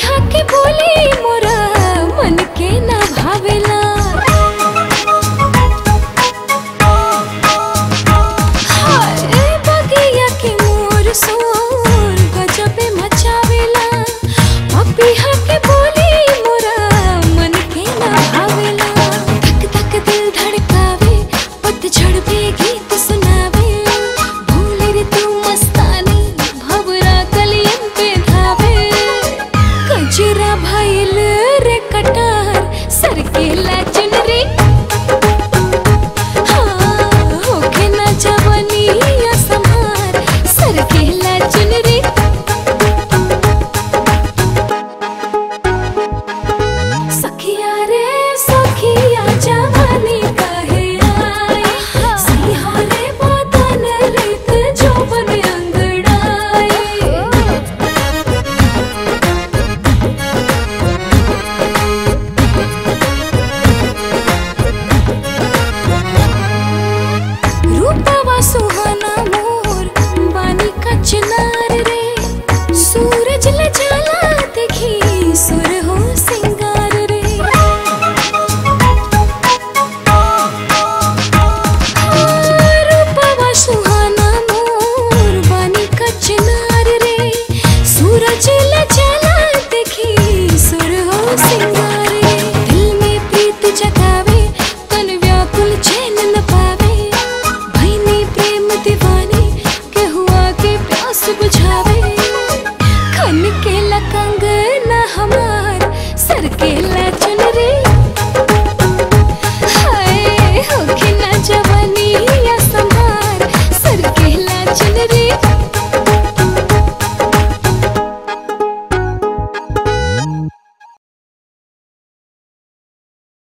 पपिहा के बोली मोरा मन के ना भावेला। हाय बगिया के मोर सोर गजबे मचावेला। पपिहा के बोली मोरा मन के ना भावेला। धक धक दिल धड़कावे पतझड़ पे गीत सुनावे। भूले रे तू मस्तानी भवरा कलियन पे धावे। कजरा भइल रे कटार सर के लाचन रे। हाँ होके ना जवानी या संहार सर के लाचन रे। सखिया रे सखिया जवानी काहे आए। सिंहा रे बदन रित जोबन अंगड़ाए। रूपवा सुहाना मोर बानी का चिनार रे। सूरज ले जाला देखी सुर हो सिंगार रे। रूपवा सुहाना मोर बानी का चिनार रे। सूरज ले जाला देखी सुर हो सिंगार रे। दिल में प्रीत जगावे तन व्याकुल चैन न पावे। भईनी प्रेम दीवानी के हुआ के प्यास बुझावे। खन के लकंग न हमार सर के लाचन रे। हाय होके ना जवानी या संभार सर के लाचन रे।